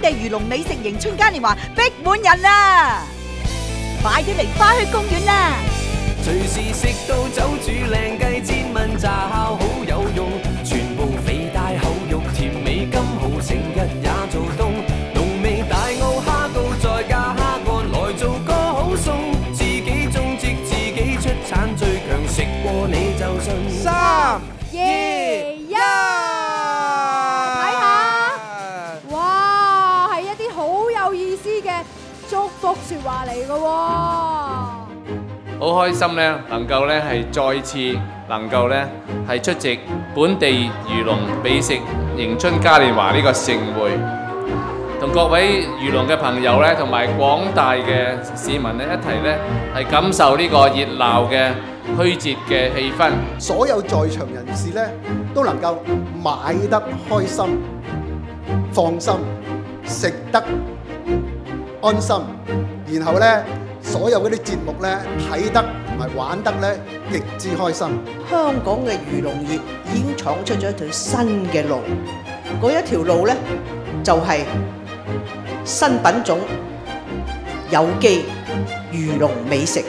地漁農美食迎春嘉年華逼滿人啦！快啲嚟花墟公園啦！ 隨時食到酒煮靚雞煎炆炸烤好有用，全部肥大厚肉甜美金豪，成日也做冬。濃味大澳蝦膏再加蝦乾來做個好餸，自己種植自己出產最強，食過你就信。3、2、1， 睇下，哇，係一啲好有意思嘅祝福説話嚟嘅喎。 好開心咧，能夠咧係再次能夠咧係出席本地漁農美食迎春嘉年華呢個盛會，同各位漁農嘅朋友咧，同埋廣大嘅市民咧一齊咧係感受呢個熱鬧嘅墟節嘅氣氛。 所有在場人士咧都能夠買得開心、放心、食得安心，然後咧。所有嗰啲節目咧睇得同埋玩得咧極之開心。 香港嘅漁農業已經闖出咗一條新嘅路，嗰一條路咧就係新品種有機漁農美食。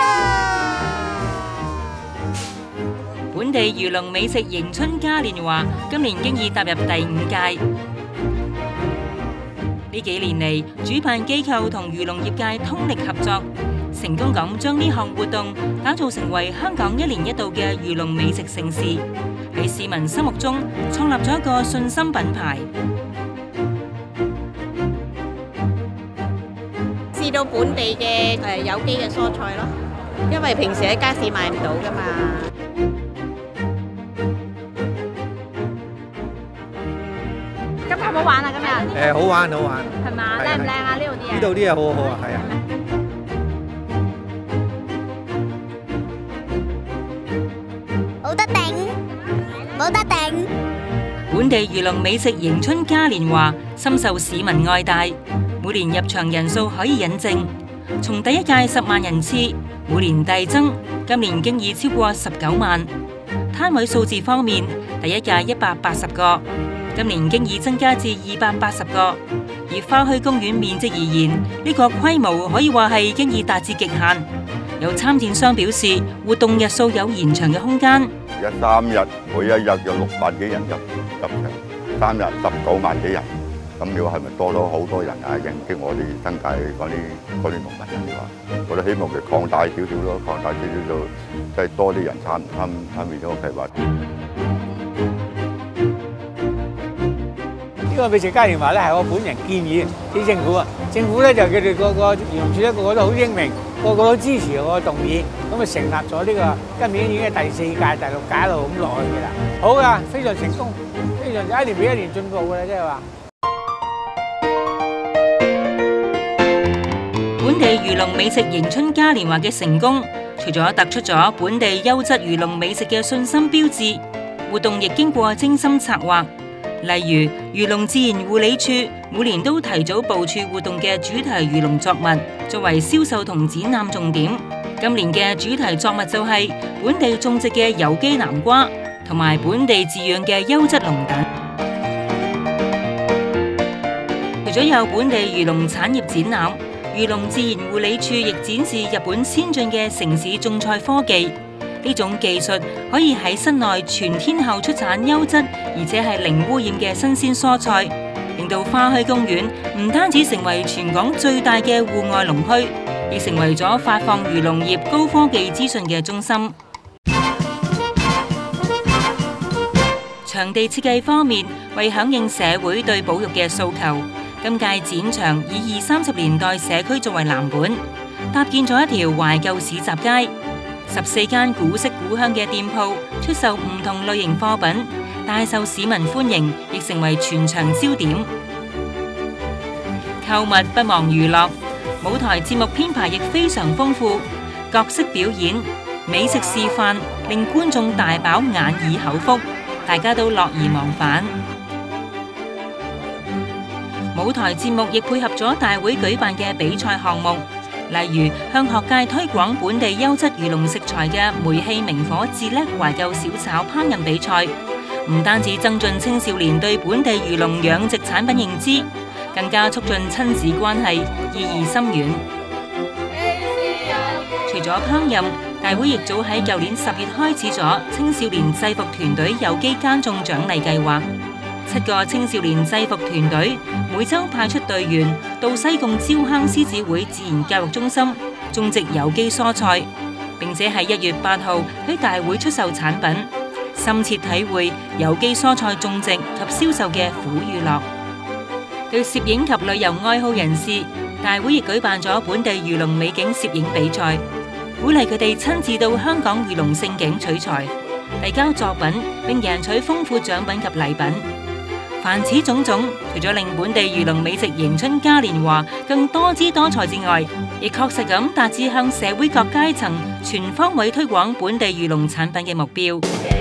本地漁農美食迎春嘉年華今年經已踏入第5屆。呢幾年嚟，主辦機構同漁農業界通力合作，成功咁將呢項活動打造成為香港1年1度嘅漁農美食盛事，喺市民心目中創立咗一個信心品牌。 試到本地嘅有機嘅蔬菜咯，因為平時喺街市買唔到㗎嘛。好唔好玩啊？今日好玩好玩， 係嘛？靚唔靚啊？呢度啲嘢？ 呢度啲嘢好好啊，係啊。 冇得頂，冇得頂。 本地漁農美食迎春嘉年華深受市民愛戴，每年入場人數可以引證，從第1屆10萬人次，每年遞增，今年經已超過19萬。攤位數字方面，第1屆180個。今年經已增加至280個，以花墟公園面積而言，呢個規模可以話係經已達至極限。有參展商表示，活動日數有延長嘅空間。 3日，每一日有6萬幾人入場，3日19萬幾人，咁你話係咪多咗好多人啊？迎擊我哋新界嗰啲農民啊？你話，我哋希望佢擴大少少咯，擴大少少就即係多啲人參與咗個計劃。 呢個美食嘉年華咧係我本人建議俾政府啊，政府咧就佢哋個漁農署咧個個都好英明，個個都支持我嘅動議，咁啊成立咗呢個今年已經係第4屆、第6屆一路咁落去嘅啦。好噶，非常成功，非常一年比一年進步嘅啦，即係話。 本地漁農美食迎春嘉年華嘅成功，除咗突出咗本地優質漁農美食嘅信心標誌，活動亦經過精心策劃。例如，漁農自然護理署每年都提早部署活動嘅主題漁農作物，作為銷售同展覽重點。今年嘅主題作物就係本地種植嘅有機南瓜，同埋本地飼養嘅優質龍躉。除咗有本地漁農產業展覽，漁農自然護理署亦展示日本先進嘅城市種菜科技。呢種技術可以喺室內全天候出產優質而且係零污染嘅新鮮蔬菜，令到花墟公園唔單止成為全港最大嘅戶外農墟，亦成為咗發放漁農業高科技資訊嘅中心。場地設計方面，為響應社會對保育嘅訴求，今屆展場以20-30年代社區作為藍本，搭建咗一條懷舊市集街。14間古色古香嘅店鋪出售唔同類型貨品，大受市民歡迎，亦成為全場焦點。購物不忘娛樂，舞台節目編排亦非常豐富，各式表演、美食示範，令觀眾大飽眼耳口福，大家都樂而忘返。舞台節目亦配合咗大會舉辦嘅比賽項目。例如向學界推廣本地優質漁農食材嘅煤氣明火自叻懷舊小炒烹飪比賽，唔單止增進青少年對本地漁農養殖產品認知， 更加促進親子關係，意義深遠。除咗烹飪，大會亦早喺舊年10月開始咗青少年制服團隊有機耕種獎勵計劃。7個青少年制服團隊每週派出隊員到西貢蕉坑獅子會自然教育中心種植有機蔬菜，並且喺1月8號喺大會出售產品，深切體會有機蔬菜種植及銷售嘅苦與樂。對攝影及旅遊愛好人士，大會亦舉辦咗本地漁農美景攝影比賽，鼓勵佢哋親自到香港漁農勝景取材，遞交作品並贏取豐富獎品及禮品。凡此種種，除咗令本地漁農美食迎春嘉年華更多姿多彩之外，亦確實咁達至向社會各階層全方位推廣本地漁農產品嘅目標。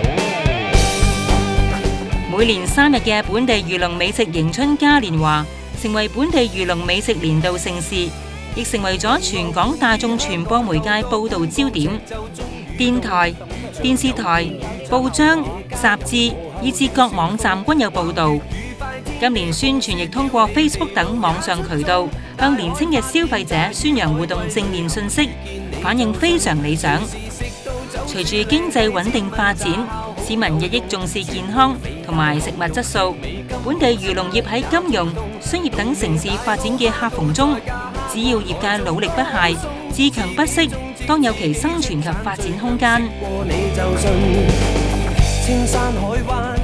每年3日嘅本地漁農美食迎春嘉年華，成為本地漁農美食年度盛事，亦成為咗全港大眾傳播媒介報導焦點。電台、電視台、報章、雜誌以至各網站均有報導。今年宣傳亦通過 Facebook 等網上渠道，向年輕嘅消費者宣揚活動正面信息，反應非常理想。隨住經濟穩定發展，市民日益重視健康同埋食物質素，本地漁農業喺金融、商業等城市發展嘅夾縫中，只要業界努力不懈、自強不息，當有其生存及發展空間。 青山海灣